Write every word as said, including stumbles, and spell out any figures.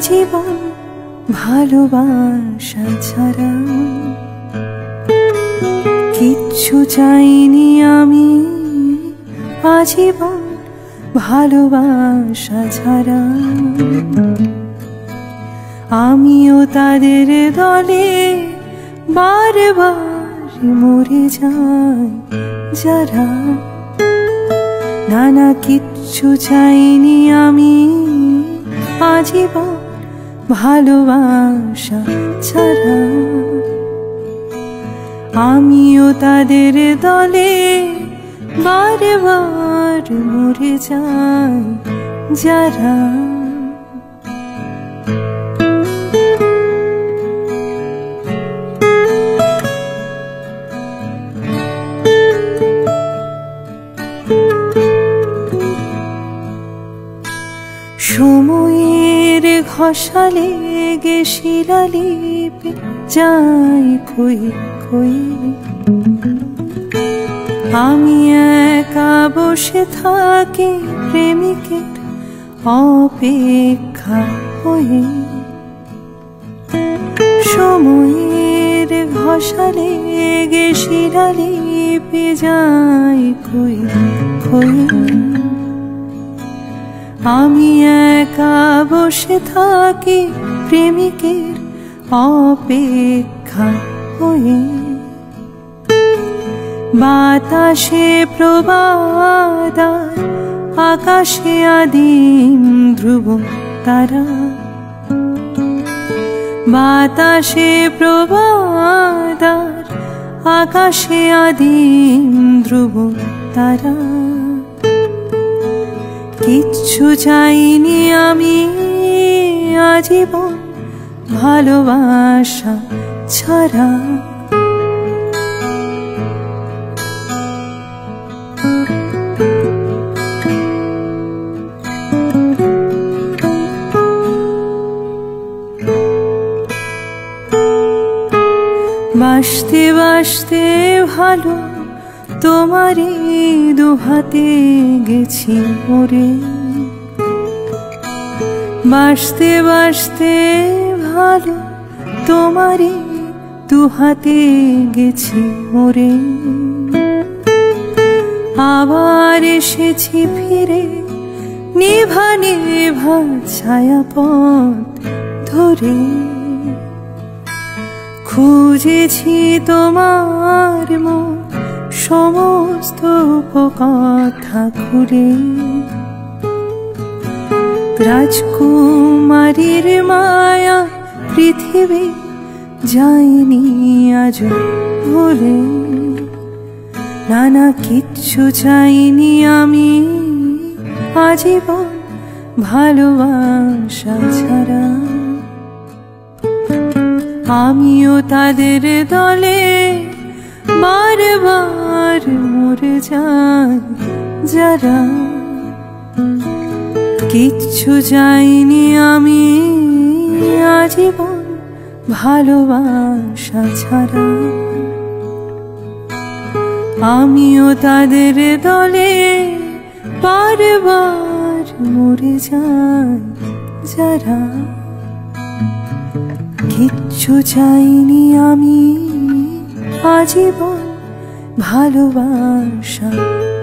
আজীবন ভালোবাসা ছাড়া। কিচ্ছু চাইনি আমি আজীবন ভালোবাসা ছাড়া। আমিও তাদের দলে বারবার মরে যাই যারা। নানা কিচ্ছু চাইনি আমি আজীবন ভালোবাসা ছাড়া। আমিও তাদের দলে বারবার মরে যাই যারা। সময়ের ঘষা লেগে শিলালিপি যাই ক্ষয়ে ক্ষয়ে। আমি একা বসে থাকি প্রেমিকের অপেক্ষা হয়ে। সময়ের ঘষা লেগে শিলালিপি যাই ক্ষয়ে ক্ষয়ে। আমি একা বসে থাকি প্রেমিকের অপেক্ষা হয়ে। বাতাসে প্রবাদার আকাশে আদিম ধ্রুব তারা। বাতাসে প্রবাদার আকাশে আদিম ধ্রুব তারা। কিচ্ছু চাইনি আমি আজীবন ভালোবাসা ছাড়া। বাসতে বাসতে ভালো তোমারই দুহাতে গেছি মরে। বাসতে বাসতে ভালো তোমারই দুহাতে গেছি মরে। আবার এসেছি ফিরে নিভা নিভা ছায়াপথ ধরে। খুঁজেছি তোমার মন সমস্ত কথা খুলে। রাজকুমারীর মায়া পৃথিবী যায়নি আজ ভুলে। নানা কিচ্ছু চাইনি আমি আজীবন ভালোবাসা ছাড়া। আমিও তাদের দলে বারবার মরে যাই যারা। কিচ্ছু চাইনি আমি আজীবন ভালোবাসা ছাড়া। আমিও তাদের দলে বারবার মরে যাই যারা। কিচ্ছু চাইনি আমি আজীবন ভালোবাসা